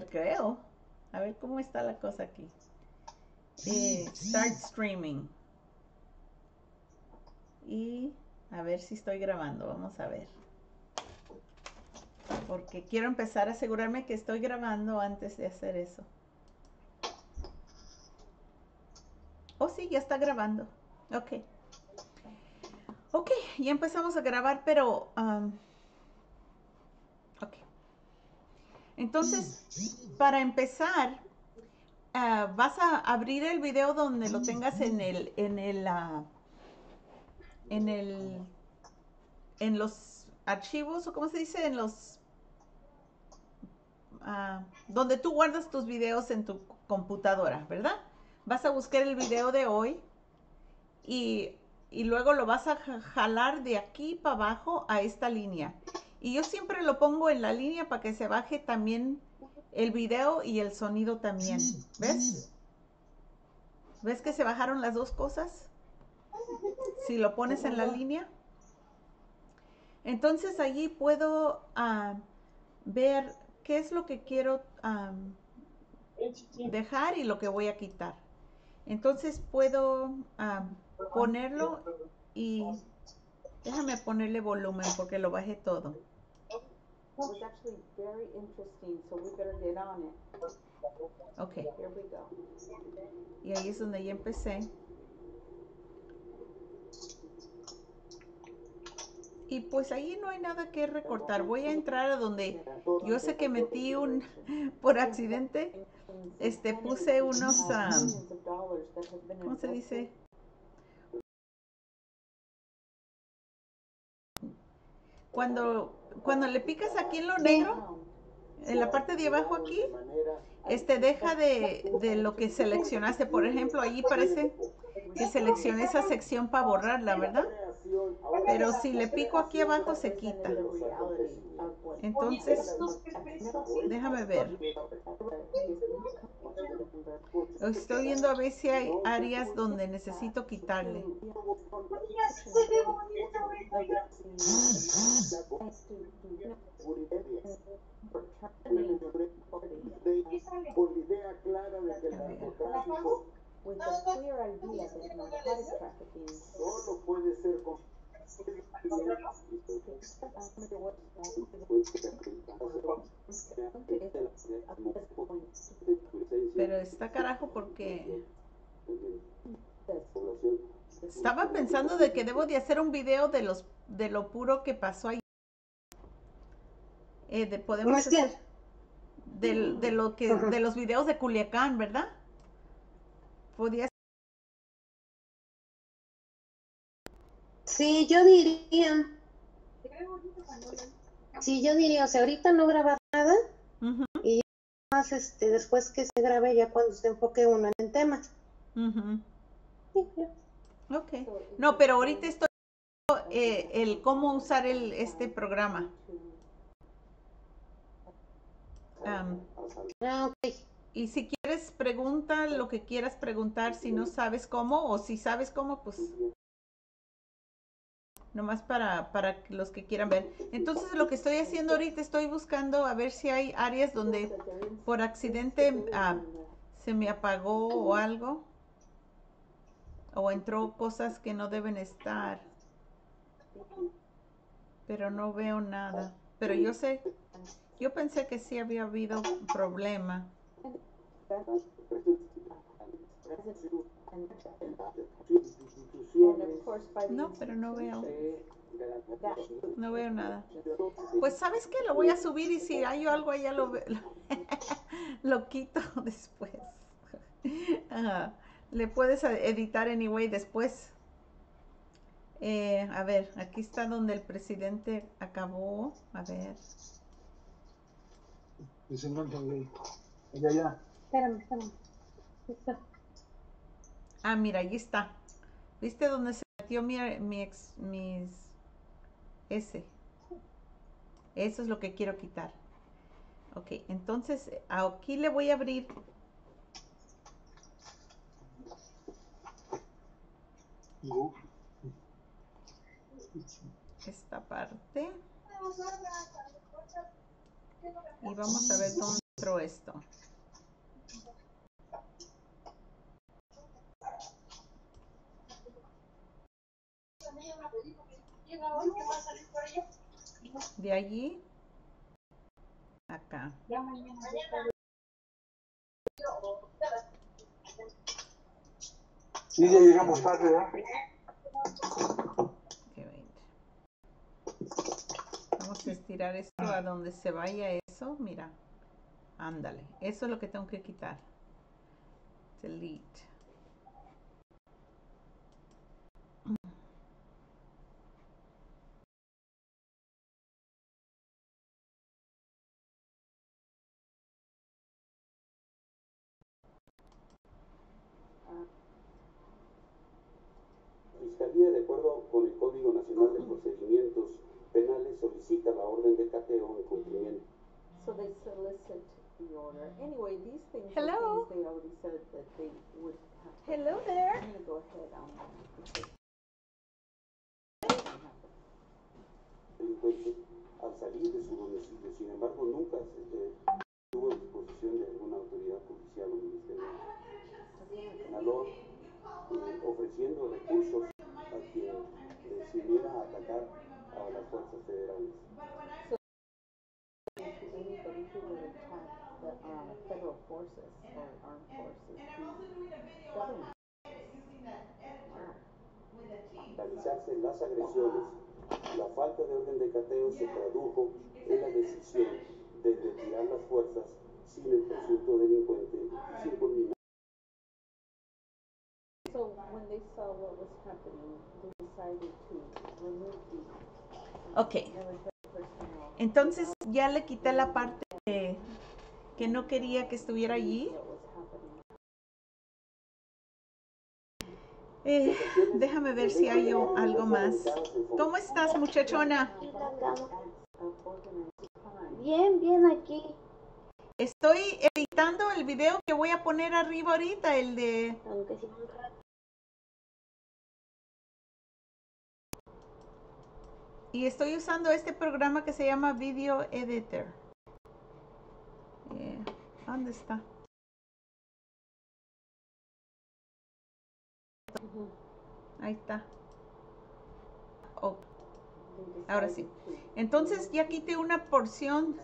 Creo. A ver cómo está la cosa aquí. Start streaming. Y a ver si estoy grabando. Vamos a ver. Porque quiero empezar a asegurarme que estoy grabando antes de hacer eso. Oh, sí, ya está grabando. Ok. Ok, ya empezamos a grabar, pero... ok. Entonces, para empezar, vas a abrir el video donde lo tengas en los archivos, o cómo se dice, en los... donde tú guardas tus videos en tu computadora, ¿verdad? Vas a buscar el video de hoy y, y luego lo vas a jalar de aquí para abajo a esta línea. Y yo siempre lo pongo en la línea para que se baje también el video y el sonido también. ¿Ves? ¿Ves que se bajaron las dos cosas? Si lo pones en la línea. Entonces allí puedo ver qué es lo que quiero dejar y lo que voy a quitar. Entonces puedo ponerlo y déjame ponerle volumen porque lo bajé todo. Ok. Y ahí es donde ya empecé. Y pues ahí no hay nada que recortar. Voy a entrar a donde yo sé que metí por accidente, puse unos, ¿cómo se dice? Cuando le picas aquí en lo negro, en la parte de abajo aquí, deja de lo que seleccionaste. Por ejemplo, ahí parece que seleccioné esa sección para borrarla, ¿verdad? Pero si le pico aquí abajo se quita. Entonces, déjame ver. Estoy viendo a ver si hay áreas donde necesito quitarle. Con la idea clara de que el narcotráfico solo puede ser Pero está carajo porque estaba pensando de que debo de hacer un video de lo puro que pasó ahí. Podemos hacer de los videos de Culiacán, ¿verdad? Podía. Sí, yo diría, o sea, ahorita no grabar nada y más después que se grabe ya cuando se enfoque uno en el tema. Sí, ok. No, pero ahorita estoy el cómo usar este programa. Ok. Y si quieres, pregunta lo que quieras preguntar. Si no sabes cómo, o si sabes cómo, pues nomás para los que quieran ver. Entonces lo que estoy haciendo ahorita, estoy buscando a ver si hay áreas donde por accidente se me apagó o algo, o entró cosas que no deben estar, pero no veo nada. Pero yo pensé que sí había habido un problema. No, pero no veo. No veo nada. Pues sabes que lo voy a subir y si hay algo allá lo quito después. Le puedes editar anyway después. A ver, aquí está donde el presidente acabó. A ver. Espérame. Mira, ahí está. ¿Viste dónde se metió mis S? Eso es lo que quiero quitar. Ok, entonces aquí le voy a abrir esta parte y vamos a ver dónde entró esto. De allí acá. Sí, ya llegamos tarde, ¿verdad? Vamos a estirar esto a donde se vaya eso. Mira, ándale. Eso es lo que tengo que quitar. Delete. Fiscalía, de acuerdo con el Código Nacional de Procedimientos Penales, solicita la orden de cateo en cumplimiento. So they solicit the order. Anyway, these things Hello. are things they already said that they would have. Hello there. I'm going to go ahead on Delincuente al salir de su domicilio, sin embargo, nunca tuvo disposición de alguna autoridad policial o ministerial. Sinaloa, ofreciendo recursos a quien decidiera atacar a las fuerzas federales. anybody who would attack the federal forces or armed forces, the government. Realizarse las agresiones, la falta de orden de cateo se tradujo en la decisión de retirar las fuerzas sin el presunto delincuente y sin culminar. So when they saw what was happening, they decided to remove the Ok. military personnel. Entonces ya le quité la parte que no quería que estuviera allí. What was happening. Déjame ver si hay algo más. ¿Cómo estás, muchachona? Bien, bien aquí. Estoy editando el video que voy a poner arriba ahorita, el de... Aunque sí un rato. Y estoy usando este programa que se llama Video Editor. ¿Dónde está? Ahí está. Oh, ahora sí. Entonces ya quité una porción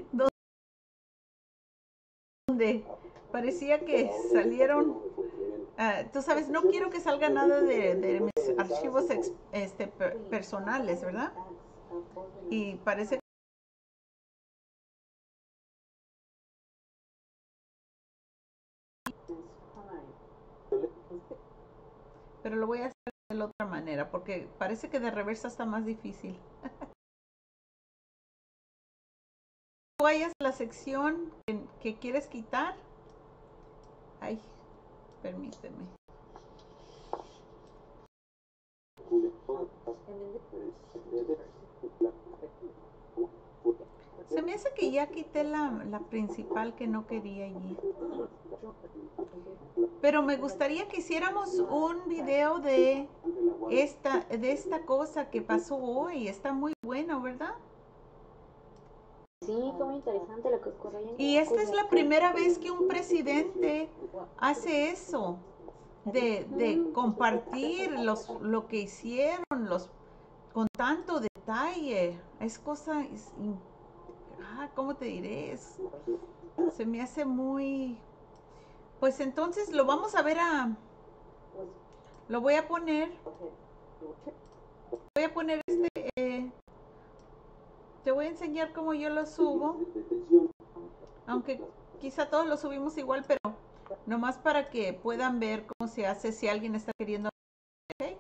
donde parecía que salieron... tú sabes, no quiero que salga nada de mis archivos personales, ¿verdad? Y parece pero lo voy a hacer de la otra manera porque parece que de reversa está más difícil. Tú vayas a la sección que quieres quitar. Ay, permíteme. Se me hace que ya quité la principal que no quería allí. Pero me gustaría que hiciéramos un video de esta cosa que pasó hoy. Está muy bueno, ¿verdad? Sí, fue muy interesante lo que ocurrió. Y esta es la primera vez que un presidente hace eso, de compartir lo que hicieron, con tanto detalle. Es cosa, ¿cómo te diré? Se me hace muy... Pues entonces lo vamos a ver lo voy a poner te voy a enseñar cómo yo lo subo, aunque quizá todos lo subimos igual, pero nomás para que puedan ver cómo se hace si alguien está queriendo. ¿Ok?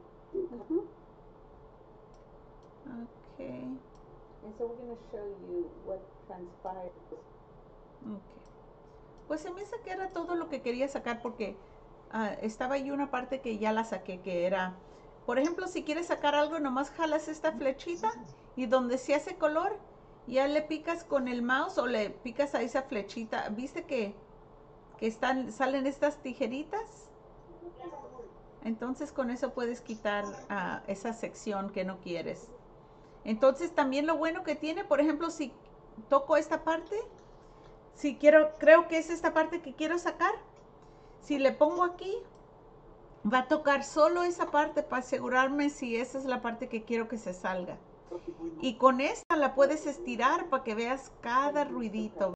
Okay. And so we're going to show you what transpired. Okay. Pues se me hace que era todo lo que quería sacar porque estaba ahí una parte que ya la saqué, que era, por ejemplo, si quieres sacar algo, nomás jalas esta flechita y donde se hace color, ya le picas con el mouse o le picas a esa flechita. ¿Viste que salen estas tijeritas? Entonces con eso puedes quitar esa sección que no quieres. Entonces también lo bueno que tiene, por ejemplo, si toco esta parte, Si creo que es esta parte que quiero sacar. Si le pongo aquí, va a tocar solo esa parte para asegurarme si esa es la parte que quiero que se salga. Y con esta la puedes estirar para que veas cada ruidito.